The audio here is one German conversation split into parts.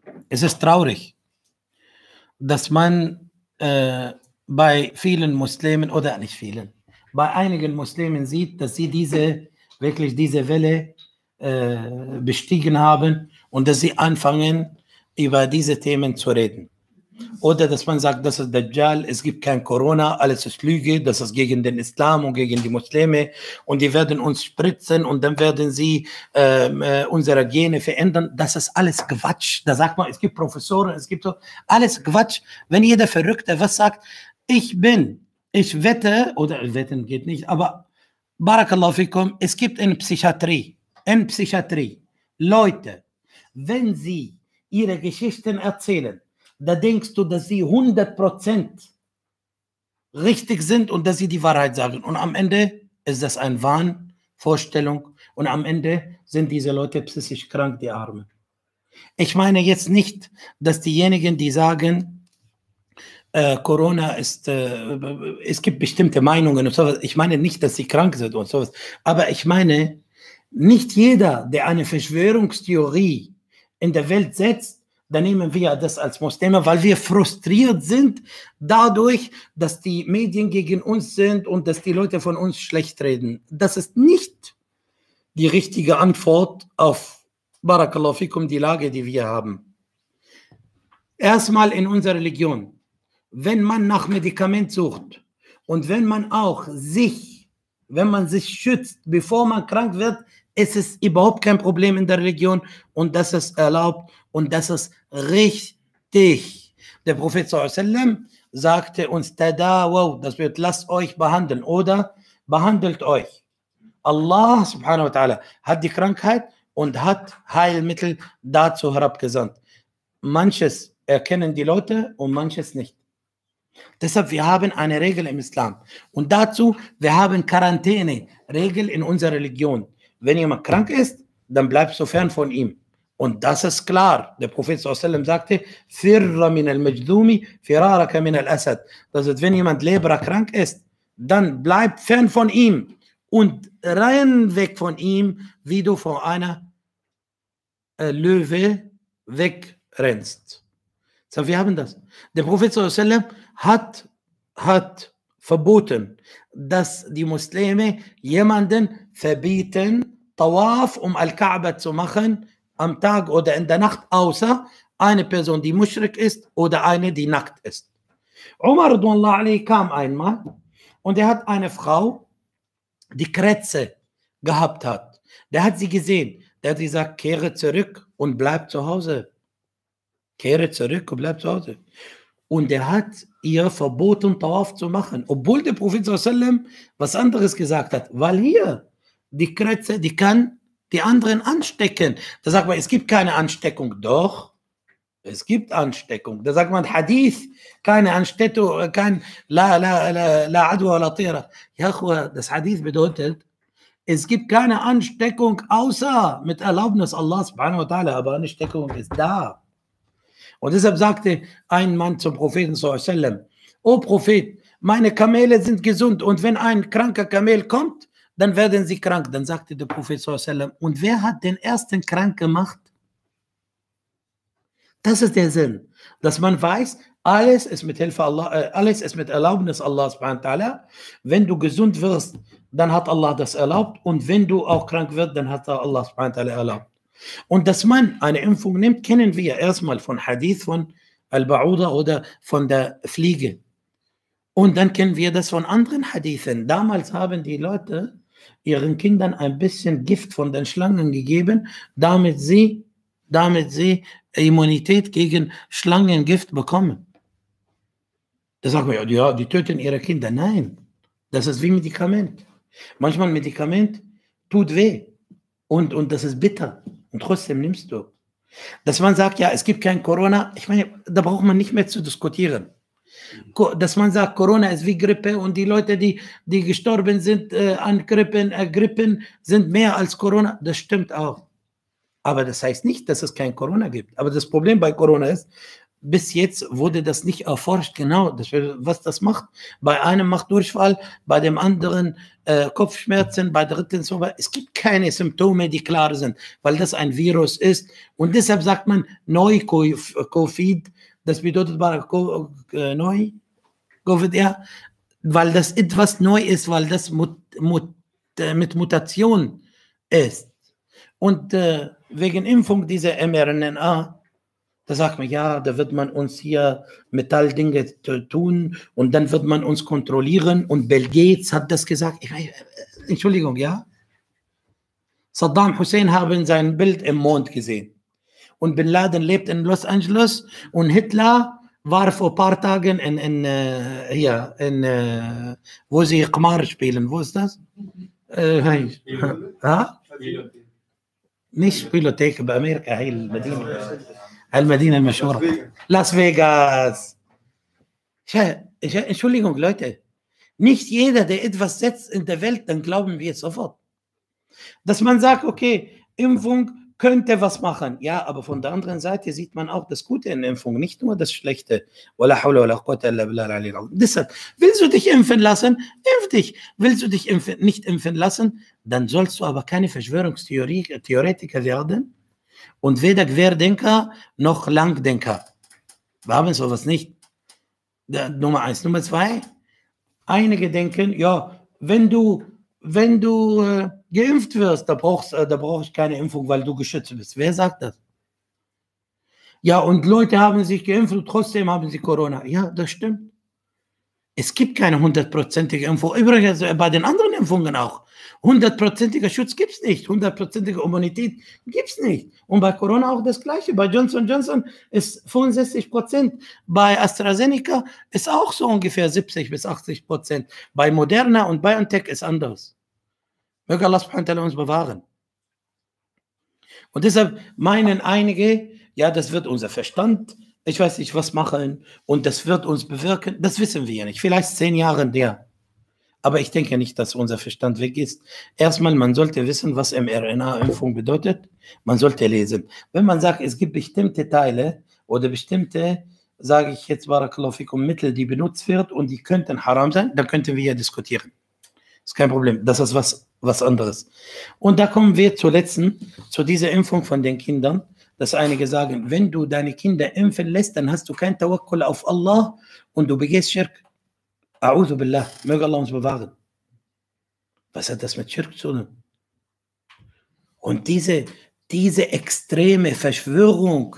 Es ist traurig, dass man bei vielen Muslimen, oder nicht vielen, bei einigen Muslimen sieht, dass sie wirklich diese Welle bestiegen haben und dass sie anfangen, über diese Themen zu reden. Oder dass man sagt, das ist Dajjal, es gibt kein Corona, alles ist Lüge, das ist gegen den Islam und gegen die Muslime und die werden uns spritzen und dann werden sie unsere Gene verändern. Das ist alles Quatsch. Da sagt man, es gibt Professoren, es gibt so, alles Quatsch. Wenn jeder Verrückte was sagt, ich wette, oder wetten geht nicht, aber Barakallahu fikum, es gibt in Psychiatrie Leute, wenn sie ihre Geschichten erzählen, da denkst du, dass sie 100% richtig sind und dass sie die Wahrheit sagen. Und am Ende ist das eine Wahnvorstellung und am Ende sind diese Leute psychisch krank, die Armen. Ich meine jetzt nicht, dass diejenigen, die sagen, Corona ist, es gibt bestimmte Meinungen und sowas. Ich meine nicht, dass sie krank sind und sowas. Aber ich meine, nicht jeder, der eine Verschwörungstheorie in der Welt setzt, dann nehmen wir das als Muslime, weil wir frustriert sind dadurch, dass die Medien gegen uns sind und dass die Leute von uns schlecht reden. Das ist nicht die richtige Antwort auf Barakallahu fikum, die Lage, die wir haben. Erstmal in unserer Religion, wenn man nach Medikament sucht und wenn man sich schützt, bevor man krank wird, ist es überhaupt kein Problem in der Religion und das ist erlaubt und das ist richtig. Der Prophet sallallahu sagte uns, Tadawaw, das wird, lasst euch behandeln oder behandelt euch. Allah subhanahu wa ta'ala hat die Krankheit und hat Heilmittel dazu herabgesandt. Manches erkennen die Leute und manches nicht. Deshalb, wir haben eine Regel im Islam. Und dazu, wir haben Quarantäne-Regel in unserer Religion. Wenn jemand krank ist, dann bleibst du fern von ihm. Und das ist klar. Der Prophet sallallahu sagte, Firra min al-Majdumi, firaraka min al-Asad. Das heißt, wenn jemand leberkrank ist, dann bleib fern von ihm und renn weg von ihm, wie du vor einer Löwe wegrennst. So, wir haben das. Der Prophet sallallahu hat verboten, dass die Muslime jemanden verbieten, Tawaf Al-Kaaba zu machen am Tag oder in der Nacht, außer eine Person, die Muschrik ist oder eine, die nackt ist. Umar radhiyallahu anhu kam einmal und er hat eine Frau, die Krätze gehabt hat. Der hat sie gesehen. Der hat gesagt, kehre zurück und bleib zu Hause. Kehre zurück und bleib zu Hause. Und er hat ihr verboten, Tawaf zu machen, obwohl der Prophet sallallahu was anderes gesagt hat, weil hier die Krätze, die kann die anderen anstecken. Da sagt man, es gibt keine Ansteckung. Doch, es gibt Ansteckung. Da sagt man, Hadith, keine Ansteckung, kein la adwa la tira. Ja, das Hadith bedeutet, es gibt keine Ansteckung, außer mit Erlaubnis Allah subhanahu wa ta'ala, aber Ansteckung ist da. Und deshalb sagte ein Mann zum Propheten sallallahu alaihi wasallam, O Prophet, meine Kamele sind gesund und wenn ein kranker Kamel kommt, dann werden sie krank. Dann sagte der Prophet sallallahu alaihi wasallam, und wer hat den ersten krank gemacht? Das ist der Sinn, dass man weiß, alles ist mit Hilfe Allah, alles ist mit Erlaubnis Allah subhanahu wa ta'ala. Wenn du gesund wirst, dann hat Allah das erlaubt und wenn du auch krank wirst, dann hat Allah subhanahu wa ta'ala erlaubt. Und dass man eine Impfung nimmt, kennen wir erstmal von Hadith von Al-Ba'uda oder von der Fliege. Und dann kennen wir das von anderen Hadithen. Damals haben die Leute ihren Kindern ein bisschen Gift von den Schlangen gegeben, damit sie Immunität gegen Schlangengift bekommen. Da sagt man, ja, die töten ihre Kinder. Nein, das ist wie Medikament. Manchmal Medikament tut weh und das ist bitter. Und trotzdem nimmst du. Dass man sagt, ja, es gibt kein Corona, ich meine, da braucht man nicht mehr zu diskutieren. Dass man sagt, Corona ist wie Grippe und die Leute, die gestorben sind an Grippen, sind mehr als Corona, das stimmt auch. Aber das heißt nicht, dass es kein Corona gibt. Aber das Problem bei Corona ist, bis jetzt wurde das nicht erforscht, genau, was das macht. Bei einem macht Durchfall, bei dem anderen Kopfschmerzen, bei dritten so. Es gibt keine Symptome, die klar sind, weil das ein Virus ist. Und deshalb sagt man Neu-Covid, das bedeutet neu, Covid, ja, weil das etwas neu ist, weil das mit Mutation ist. Und wegen Impfung dieser mRNA, da sagt man, ja, da wird man uns hier Metalldinge tun und dann wird man uns kontrollieren. Und Bill Gates hat das gesagt. Entschuldigung, ja? Saddam Hussein haben sein Bild im Mond gesehen. Und Bin Laden lebt in Los Angeles und Hitler war vor ein paar Tagen wo sie Qmar spielen. Wo ist das? nicht Spielothek بأمريكا هي المدينة المشهورة Las Vegas. Entschuldigung, Leute. Nicht jeder, der etwas setzt in der Welt, dann glauben wir sofort. Dass man sagt, okay, Impfung könnte was machen. Ja, aber von der anderen Seite sieht man auch das Gute in Impfung, nicht nur das Schlechte. Deshalb, willst du dich impfen lassen? Impf dich. Willst du dich nicht impfen lassen? Dann sollst du aber keine Verschwörungstheoretiker werden und weder Querdenker noch Langdenker. Wir haben sowas nicht. Nummer 1. Nummer 2. Einige denken, ja, wenn du geimpft wirst, da brauche ich keine Impfung, weil du geschützt bist. Wer sagt das? Ja, und Leute haben sich geimpft und trotzdem haben sie Corona. Ja, das stimmt. Es gibt keine 100%ige Impfung. Übrigens bei den anderen Impfungen auch. 100%iger Schutz gibt es nicht. 100%ige Immunität gibt es nicht. Und bei Corona auch das Gleiche. Bei Johnson & Johnson ist 65%. Bei AstraZeneca ist auch so ungefähr 70 bis 80%. Bei Moderna und BioNTech ist anders. Möge Allah subhanahu wa ta'ala uns bewahren. Und deshalb meinen einige, ja, das wird unser Verstand, ich weiß nicht, was machen und das wird uns bewirken. Das wissen wir ja nicht. Vielleicht 10 Jahre der. Aber ich denke nicht, dass unser Verstand weg ist. Erstmal, man sollte wissen, was mRNA-Impfung bedeutet. Man sollte lesen. Wenn man sagt, es gibt bestimmte Teile oder bestimmte, sage ich jetzt, Barakallahu fikum, Mittel, die benutzt wird und die könnten haram sein, dann könnten wir ja diskutieren. Ist kein Problem. Das ist was anderes. Und da kommen wir zu dieser Impfung von den Kindern, dass einige sagen, wenn du deine Kinder impfen lässt, dann hast du kein Tawakkul auf Allah und du begehst Schirk. A'udhu billah, möge Allah uns bewahren. Was hat das mit Schirk zu tun? Und diese extreme Verschwörung,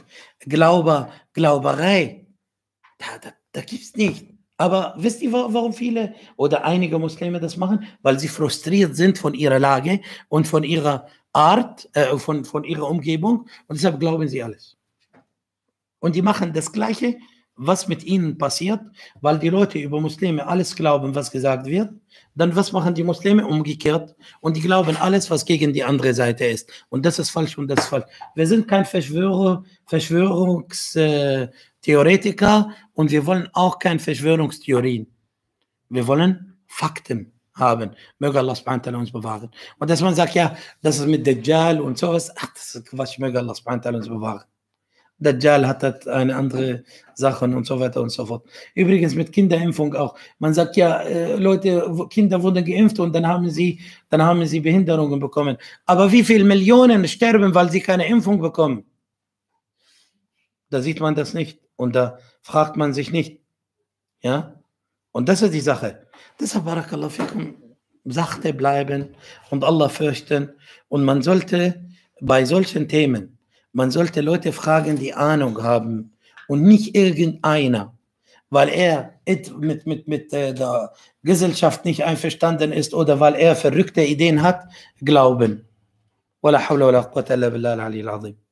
Glauberei, da gibt es nicht. Aber wisst ihr, warum viele oder einige Muslime das machen? Weil sie frustriert sind von ihrer Lage und von ihrer Art, von ihrer Umgebung. Und deshalb glauben sie alles. Und die machen das Gleiche, was mit ihnen passiert, weil die Leute über Muslime alles glauben, was gesagt wird. Dann was machen die Muslime? Umgekehrt. Und die glauben alles, was gegen die andere Seite ist. Und das ist falsch und das ist falsch. Wir sind kein Verschwörungstheoretiker und wir wollen auch keine Verschwörungstheorien. Wir wollen Fakten haben. Möge Allah subhanahu wa ta'ala uns bewahren. Und dass man sagt, ja, das ist mit Dajjal und sowas, ach, das ist Quatsch, möge Allah subhanahu wa ta'ala uns bewahren. Dajjal hat eine andere Sache und so weiter und so fort. Übrigens mit Kinderimpfung auch. Man sagt ja, Leute, Kinder wurden geimpft und dann haben sie Behinderungen bekommen. Aber wie viele Millionen sterben, weil sie keine Impfung bekommen? Da sieht man das nicht und da fragt man sich nicht. Ja? Und das ist die Sache. Deshalb, Barakallahu fikum, sachte bleiben und Allah fürchten. Und man sollte bei solchen Themen, man sollte Leute fragen, die Ahnung haben und nicht irgendeiner, weil er mit der Gesellschaft nicht einverstanden ist oder weil er verrückte Ideen hat, glauben. Wala hawla wala quwwata illa billah al-aliyyil azim.